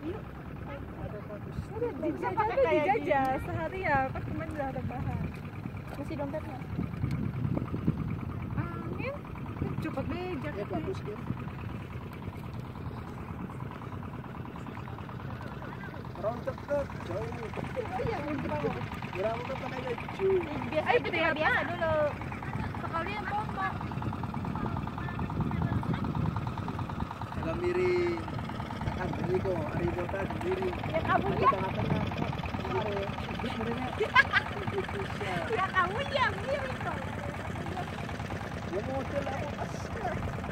Bisa pakai kayak dijajah sehari ya, pas kemarin udah ada bahan. Masih dompetnya. Angin, cepat bejak. Ya bagus dia. Rontok tuh jauh. Oh iya, Berapa kan aja jauh. ayo kita biasa dulu. Sekalian foto. Agak miring. Akan beli kok, hari kota sendiri. Ya kamu ya. Tengah-tengah. Ya kamu ya, miring kok. Ya model aku pas.